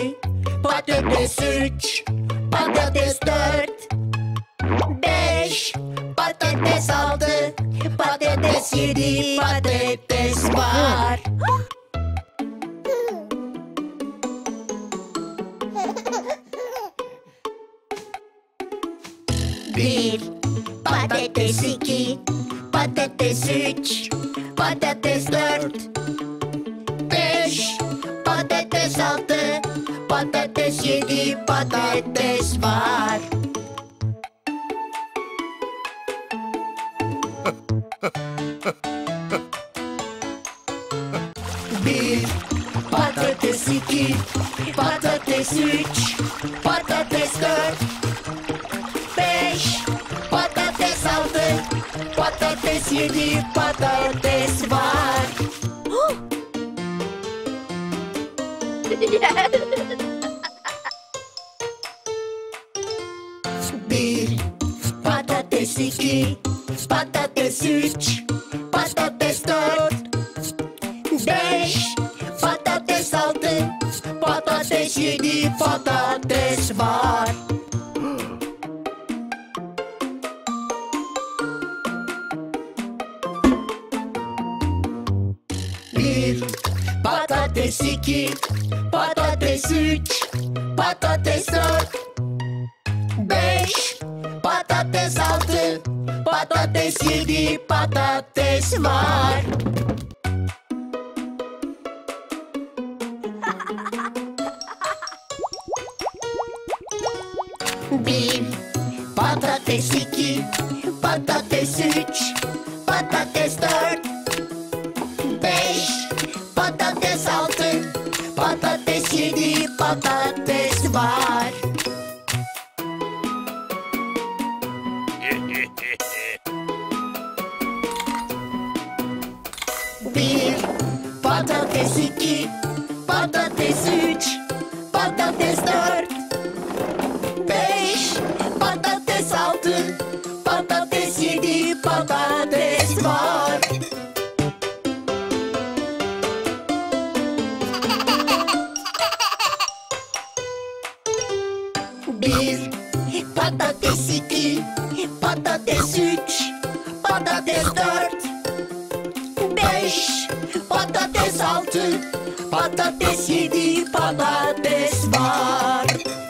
patates 3, patates 4, 5, patates 6, patates 7, patates var. Bir, patates 2, patates 3, patates 4, 5, patates 6, patates 7, patates var. Bir, patates 2, patates 3, patates 4, 5, patates 6, patates 7, patates var. Bir, patates 2, patates 3, patates 4, 5, patates 6, patates 7, patates var. Bir, patates 2, patates 3, patates 4, 5, patates 6, patates 7, patates var. Bir, patates 2, patates 3, patates 4, 5, patates 6, patates 7, patates var. Bir, patates 2, patates 3, patates 4, 5, patates 6, patates 7, patates var. Bir, patates 2, patates 3, patates 4, 5, patates 6, patates 7, patates var.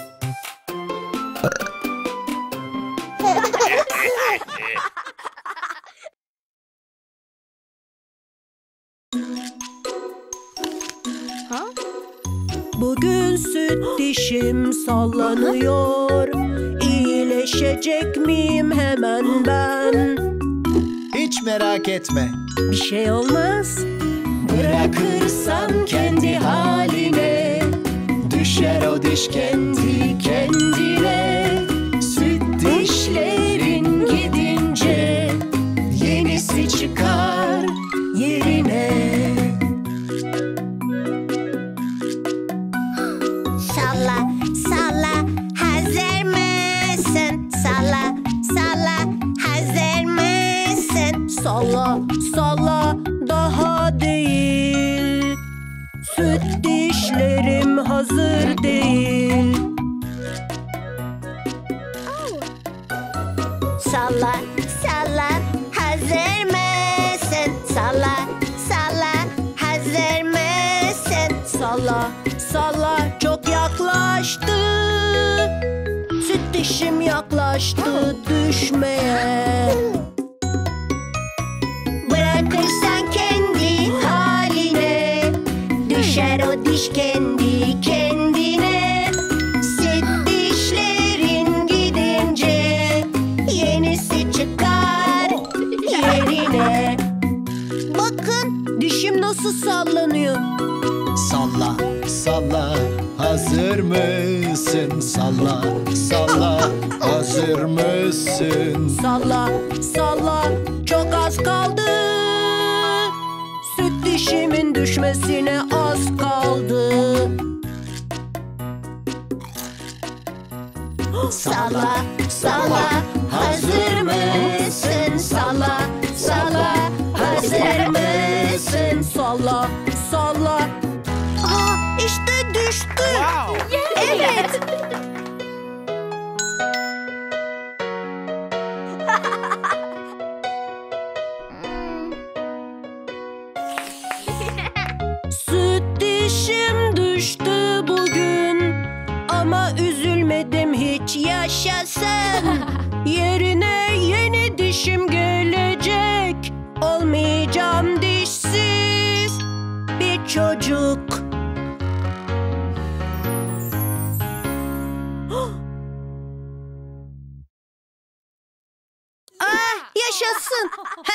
Bugün süt dişim sallanıyor. İyileşecek miyim hemen ben? Hiç merak etme. Bir şey olmaz. Bırakırsan kendi haline, düşer o diş kendi kendine. Süt dişlerin gidince yenisi çıkar yerine. Salla, salla, hazır mısın? Salla, salla, hazır mısın? Salla, salla, daha değil. Süt dişlerim hazır değil. Salla, salla, hazır mısın? Salla, salla, hazır mısın? Salla, salla, çok yaklaştı. Süt dişim yaklaştı düşmeye. Bırakırsan kendi haline, düşer o diş kendi kendine. Süt dişlerin gidince yenisi çıkar yerine. Bakın, Dişim nasıl sallanıyor? Salla, salla, hazır mısın? Salla, salla, hazır mısın? Salla, salla, çok az kaldı. Süt dişimin düşmesine az kaldı. salla, salla, hazır mısın? Salla, salla, hazır mısın? Salla, salla. Aa, işte düştü. Evet. Süt dişim düştü bugün, ama üzülmedim hiç, yaşasın. Yerine yeni dişim gelecek, olmayacağım dişsiz bir çocuk. Yaşasın.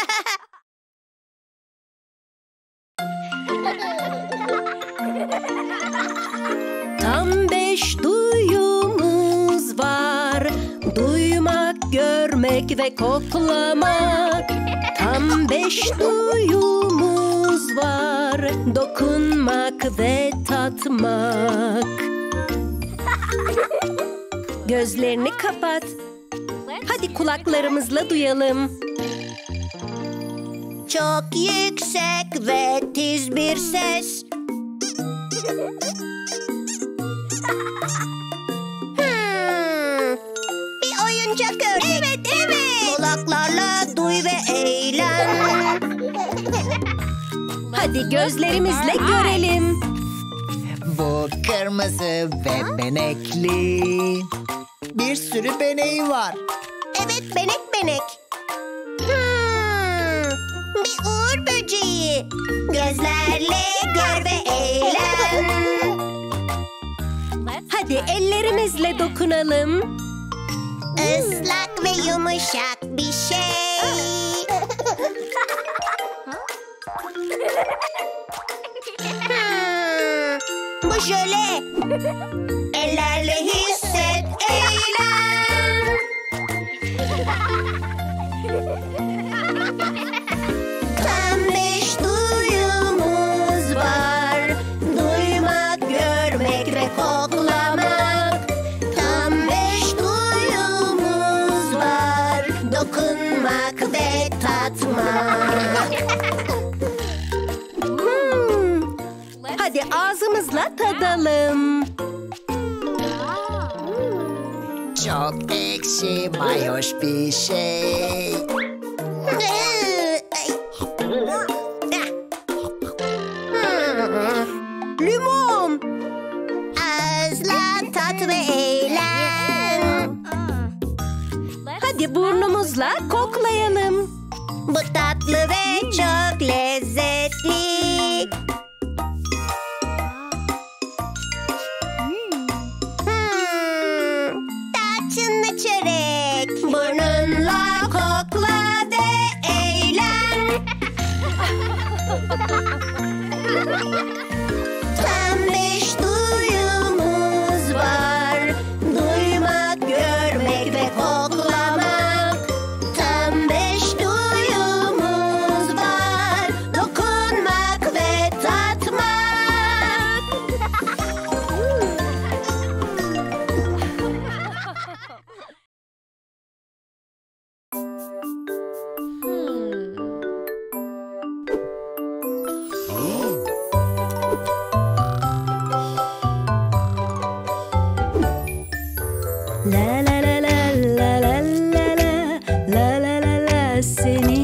Tam 5 duyumuz var: duymak, görmek ve koklamak. Tam 5 duyumuz var: dokunmak ve tatmak. Gözlerini kapat. Hadi kulaklarımızla duyalım. Çok yüksek ve tiz bir ses. Bir oyuncak ördek. Evet, evet. Kulaklarla duy ve eğlen. Hadi gözlerimizle görelim. Bu kırmızı ve benekli. Bir sürü beneği var. Evet, benek benek. Bir uğur böceği. Gözlerle gör ve eğlen. Hadi ellerimizle dokunalım. Islak ve yumuşak bir şey. Bu jöle. Ellerle hisset, eğlen. Tam 5 duyumuz var: duymak, görmek ve koklamak. Tam 5 duyumuz var: dokunmak ve tatmak. Hadi ağzımızla tadalım. Çok ekşi, mayoş bir şey. Limon. Ağızla tat ve eğlen. Hadi burnumuzla koklayalım. Bu tatlı ve çok lezzetli. Tarçınlı çörek. Burnunla kokla ve eğlen. Tam 5 duyumuz var: duymak, görmek ve koklamak. Tam 5 duyumuz var: dokunmak ve tatmak. La la la la la la la la la la la la, seni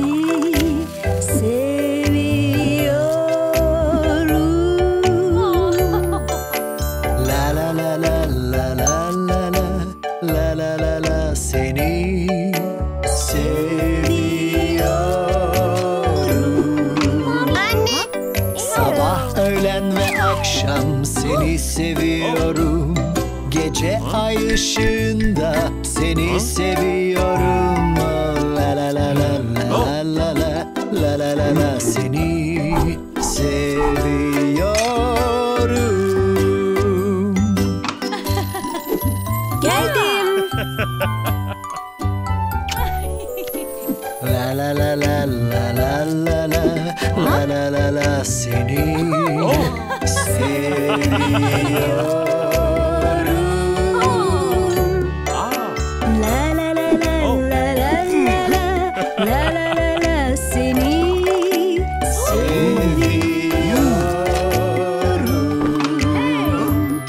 seviyorum. La la la la la la la la la la la la, seni seviyorum. Anne. Sabah, öğlen ve akşam seni seviyorum. Gece ay ışığında seni seviyorum. La la la la la la la la la la la, seni seviyorum. Geldim. La la la la la la la la la la la la, seni seviyorum. La la la la la la la la la la la, seni Seviyorum.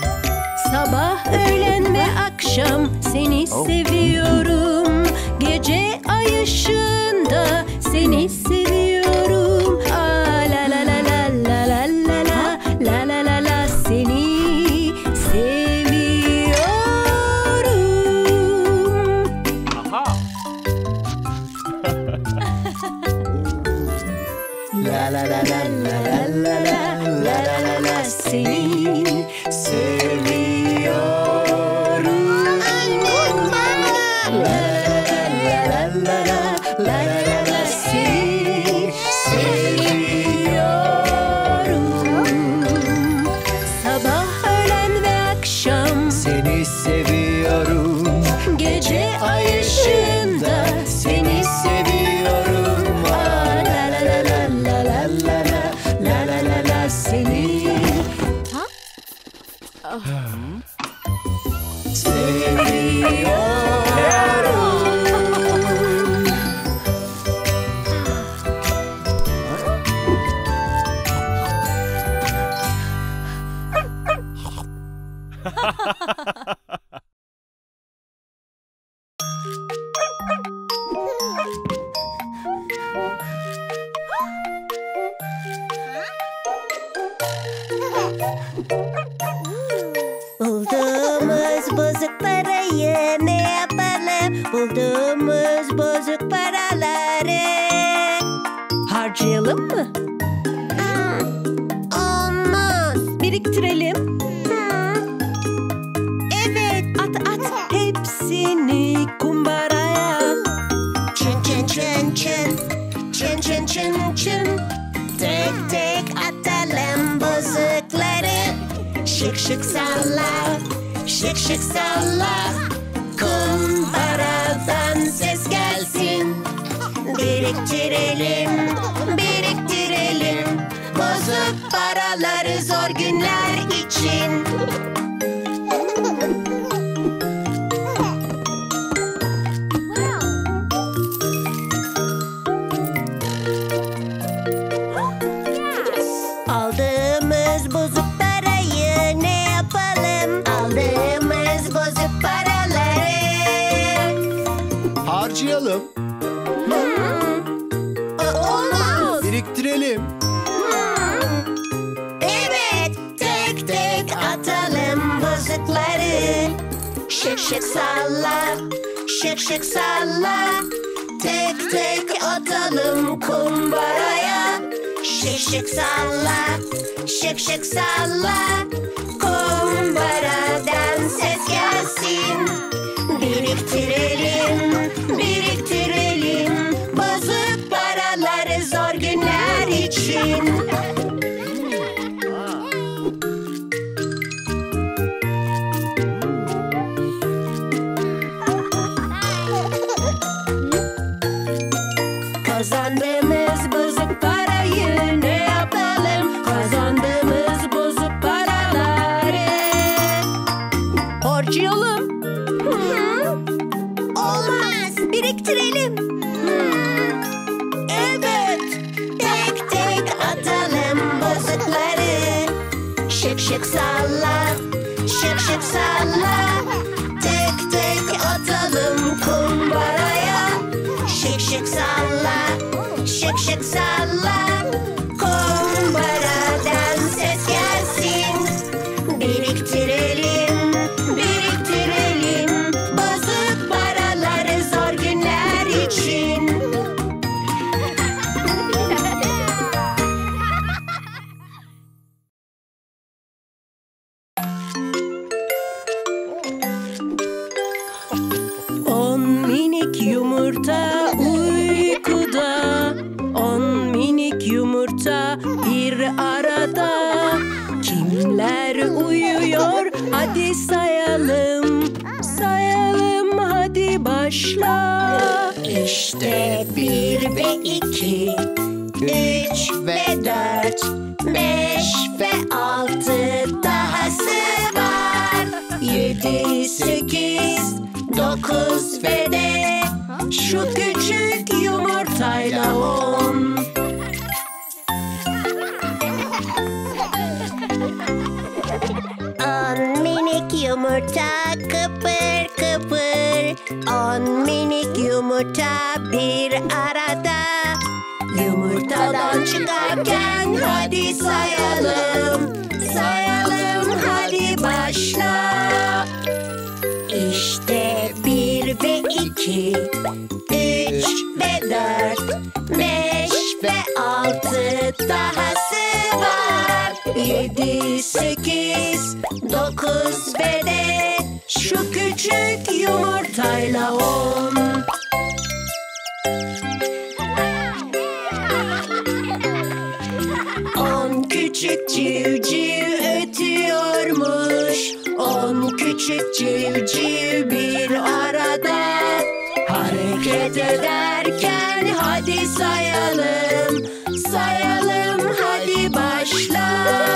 akşam seni seviyorum. Gece ay ışığında seni seviyorum. Aa, la la la la la la la la la la la la seni seviyorum. La la la la la la la la la la la seni seviyorum. La la la la la la seni seviyorum. Sabah, öğlen ve akşam Seni seviyorum. gece ay ışığında Seni seviyorum. Ah, la la la la la la la la la la la seni seviyorum. Bulduğumuz bozuk parayı ne yapalım? Bulduğumuz bozuk paraları harcayalım mı? olmaz. Biriktirelim. Evet. At hepsini kumbaraya. Çın çın çın çın. Çın çın çın çın. Tek tek atalım bozukları. Şık şık salla. Şık şık salla. Kumbaradan ses gelsin. Biriktirelim. Biriktirelim. Bozuk paraları zor günler için. Aldığımız bozuk parayı ne yapalım? Aldığımız bozuk paraları Harcayalım, olmaz. biriktirelim. Evet, tek tek atalım bozukları. Şık şık salla, şık şık salla. Tek tek atalım kumbaraya. Şık şık salla, şık şık salla. Kumbaradan ses gelsin. Biriktirelim, biriktirelim. Bozuk paraları zor günler için. Kazandığımız bozuk parayı ne yapalım? Kazandığımız bozuk paraları Harcayalım. olmaz. Biriktirelim. Evet. Tek tek atalım bozukları. Şık şık salla. Şık şık salla. Tek tek atalım kumbaraya. Şık şık salla. Şık şık salla. Kumbaradan ses gelsin. Biriktirelim. Biriktirelim. Bozuk paraları zor günler için. On minik yumurta uykuda. On minik yumurta bir arada. Kimler uyuyor? Hadi sayalım. Sayalım, hadi başla. İşte 1 ve 2, 3 ve 4, 5 ve 6 dahası var. 7, 8, 9 ve de şu küçük yumurtayla 10. On minik minik yumurta kıpır kıpır. 10 minik yumurta bir arada. Yumurtadan çıkarken hadi sayalım. Sayalım hadi başla. İşte 1 ve 2, 3 ve 4, 5 ve 6 dahası var. 7, 8, 9 ve de şu küçük yumurtayla 10. Küçük civciv ötüyormuş. 10 küçük civciv bir arada. Hareket ederken hadi sayalım. Sayalım hadi başla.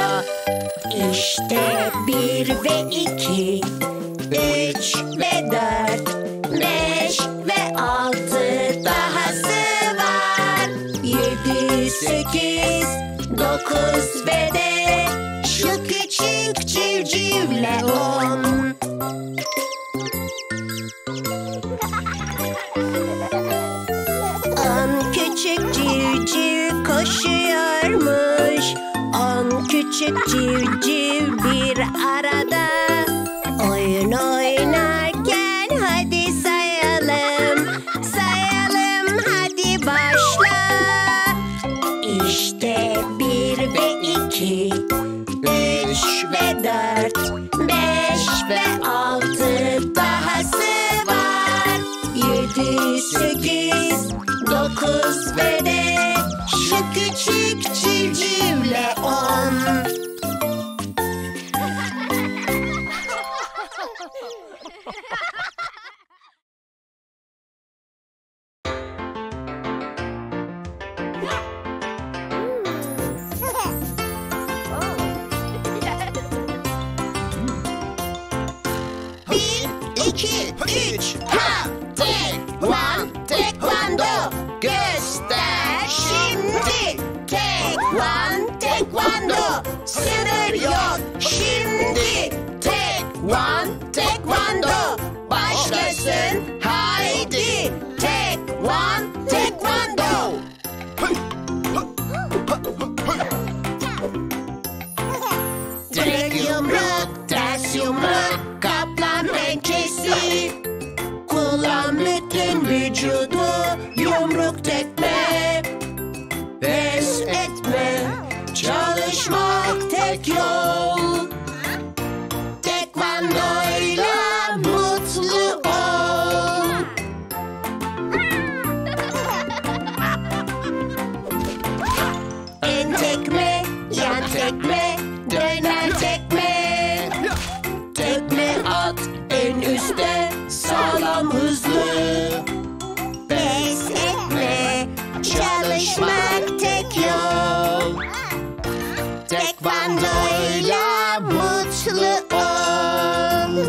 İşte 1 ve 2, 3 ve 4, 5 ve 6 dahası var. 7, 8, 9 ve de şu küçük civcivle 10. Küçük civciv koşuyormuş. 10 küçük civciv bir arada. Oyun oynarken hadi sayalım. Sayalım hadi başla. İşte 1 ve 2, 3 ve 4, 5 ve 6 dahası var. 7, 8, 9 ve de şu küçük civcivle 10. Tekvando, sınır yok şimdi. Tekvando, başlasın haydi. Tekvando. Tek yumruk, ters yumruk, kaplan pençesi. Kullan bütün vücudu, yumruk tekme. Pes etme, çalışmak tek yol. Tekvandoyla mutlu ol. En tekme, yan tekme, dönen tekme. Tekme at en üstte, sağlam hızlı. Pes etme, çalışmak tek yol. Tekvandoyla mutlu ol.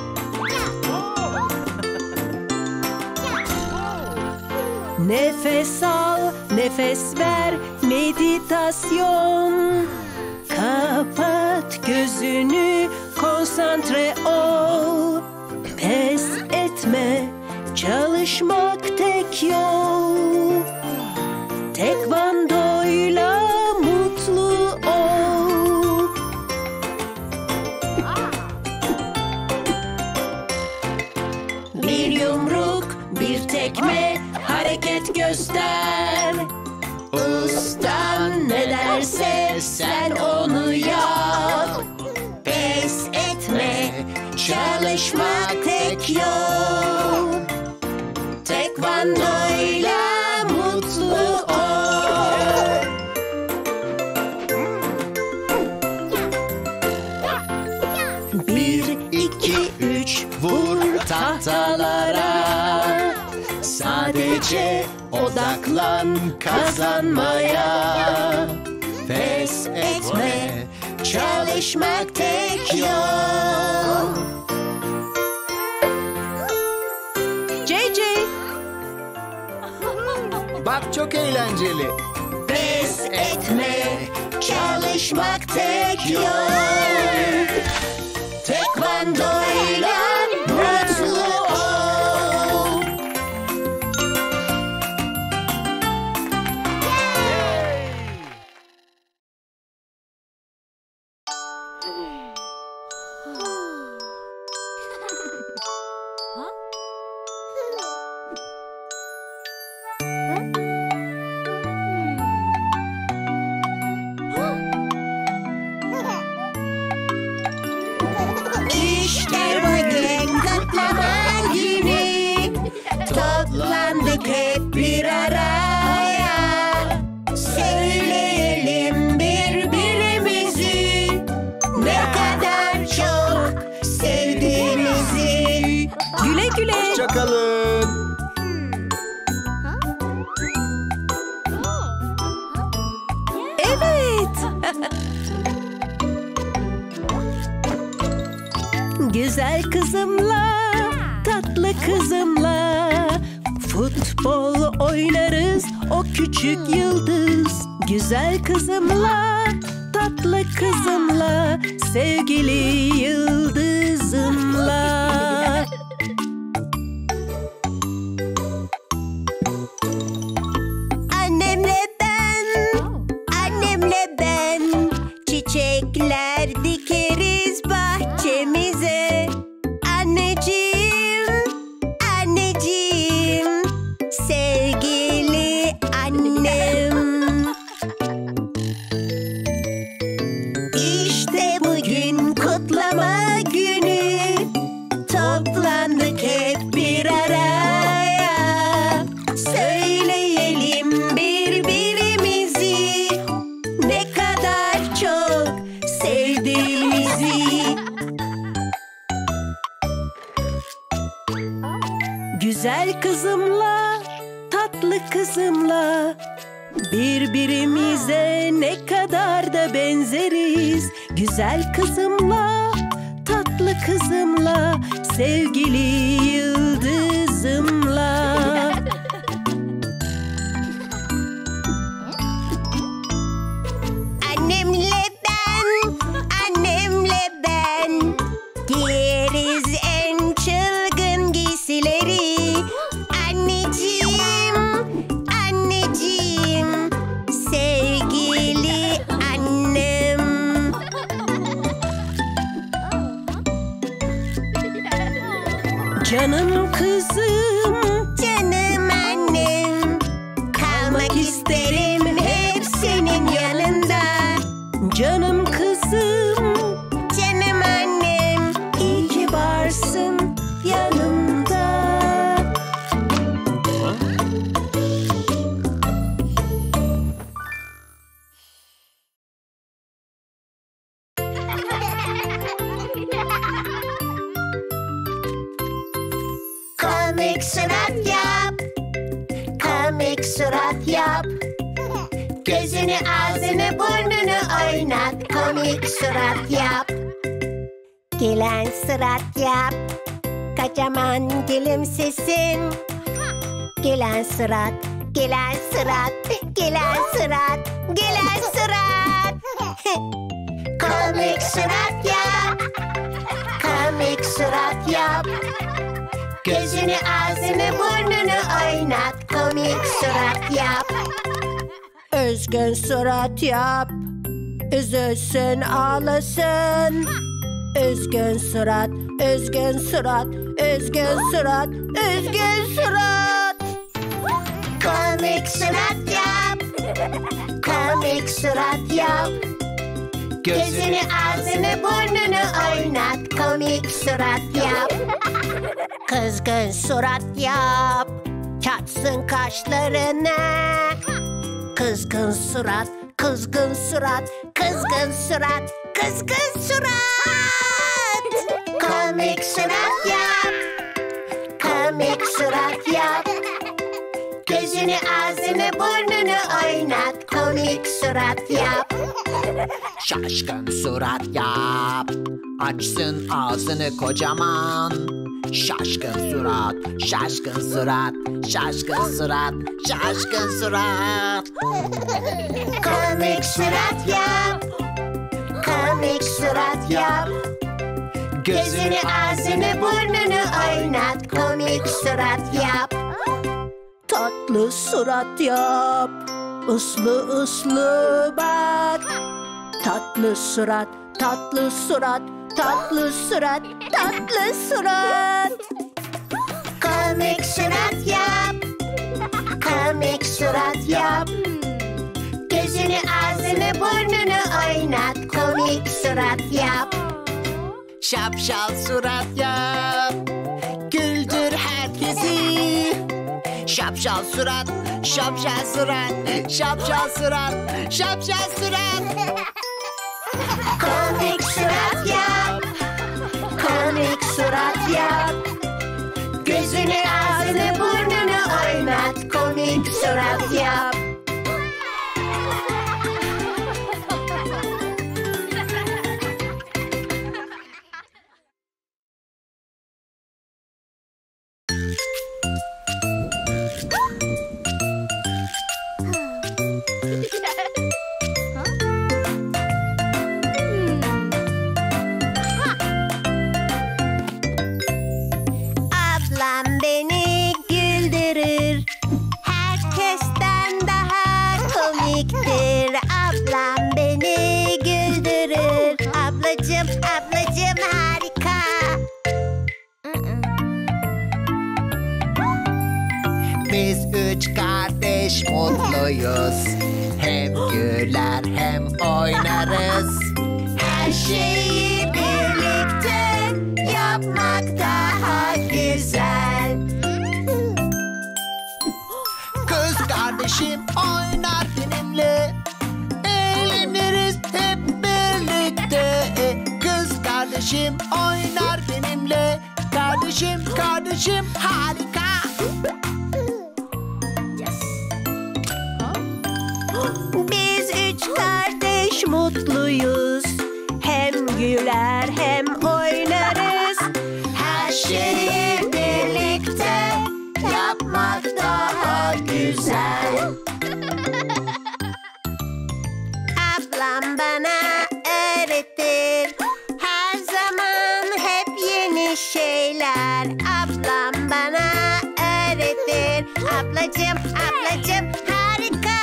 Nefes al, nefes ver, meditasyon. Kapat gözünü, konsantre ol. Pes etme, çalışmak tek yol. Tekvandoyla mutlu ol. Bir yumruk, bir tekme, hareket göster. Ustan ne derse sen onu yap. Pes etme, çalışmak tek yol. Tekvandoyla mutlu ol. Bir, iki, üç, vur tahtalara. Sadece odaklan kazanmaya. Pes etme, çalışmak tek yol. JJ, Bak çok eğlenceli. Pes etme, çalışmak tek yol. Tekvandoyla Bandoyla mutlu ol. İşte bugün kutlama günü. Toplandık hep bir araya. Söyleyelim birbirimizi ne kadar çok sevdiğimizi. Güle güle. Hoşçakalın. Evet. Güzel kızımla, tatlı kızımla futbol oynarız, o küçük yıldız. Güzel kızımla, tatlı kızımla, sevgili yıldızımla. Annemle ben çiçekler dikeriz bahçemize. Anneciğim, sevgili annem. İşte bugün kutlama günü. Toplandık hep bir araya. Söyleyelim birbirimizi ne kadar çok sevdiğimizi. Güzel kızımla, tatlı kızımla birbirimize ne kadar da benzeriz. Güzel kızımla, tatlı kızımla, sevgili yıldızımla. Annemle ben giyeriz en çılgın giysileri. Anneciğim, sevgili annem. Canım kızım, Canım annem, kalmak isterim hep senin yanında. canım kızım, Canım annem, iyi ki varsın yanımda. komik surat yap, komik surat yap. Gözünü, ağzını, burnunu oynat, komik surat yap. Gülen surat yap, kocaman gülümsesin. Gülen surat, gülen surat, gülen surat, gülen surat. Komik surat yap, komik surat yap. Gözünü, ağzını, burnunu oynat, komik surat yap. Üzgün surat yap, üzülsün ağlasın. Üzgün surat, üzgün surat, üzgün surat, üzgün surat. Komik surat yap, komik surat yap. Gözünü, ağzını, burnunu oynat, komik surat yap. Kızgın surat yap, çatsın kaşlarına. Kızgın surat, kızgın surat, kızgın surat, kızgın surat. Komik surat yap, komik surat yap. Gözünü, ağzını, burnunu oynat, komik surat yap. Şaşkın surat yap. Açsın ağzını kocaman. Şaşkın surat, şaşkın surat, şaşkın surat, şaşkın surat. Komik surat yap, komik surat yap. Gözünü, ağzını, burnunu oynat. Komik surat yap. Tatlı surat yap. Uslu uslu bak. Tatlı surat, tatlı surat, tatlı surat, tatlı surat. Komik surat yap. Komik surat yap. Gözünü, ağzını, burnunu oynat. Komik surat yap. Şapşal surat yap. Güldür herkesi. Şapşal surat, şapşal surat, şapşal surat, şapşal surat. Komik surat yap. Komik surat yap. Gözünü, ağzını, burnunu oynat. Komik surat yap. Ablam beni güldürür. Herkesten daha komiktir. Ablam beni güldürür. Ablacım, ablacım harika. Biz üç kardeş mutluyuz. Hem güler hem oynarız. Her şeyi birlikte yapmak daha güzel. Kız kardeşim oynar benimle. Eğleniriz hep birlikte. Kız kardeşim oynar benimle. Kardeşim, kardeşim harika. Biz üç kardeş mutluyuz. Hem güler hem oynarız. Her şeyi birlikte yapmak daha güzel. Ablam bana öğretir. Her zaman hep yeni şeyler. Ablam bana öğretir. Ablacım, ablacım harika.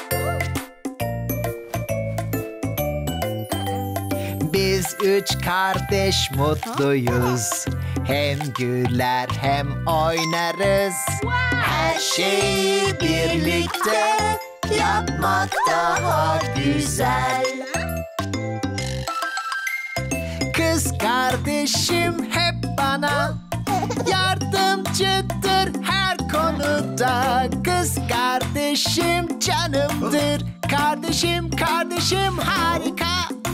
Biz üç kardeş mutluyuz. Hem güler hem oynarız. Her şeyi birlikte yapmak daha güzel. Kız kardeşim hep bana yardımcıdır her konuda. Kız kardeşim canımdır. Kardeşim, kardeşim harika.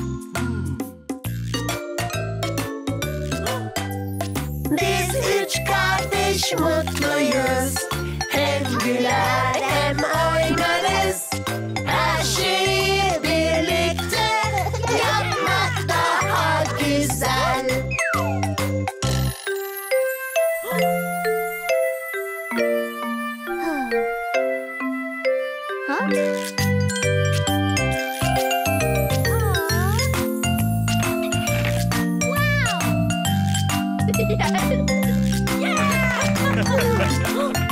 Biz üç kardeş mutluyuz. Hem güler hem oynarız. Her şeyi birlikte yapmak daha güzel. Wow!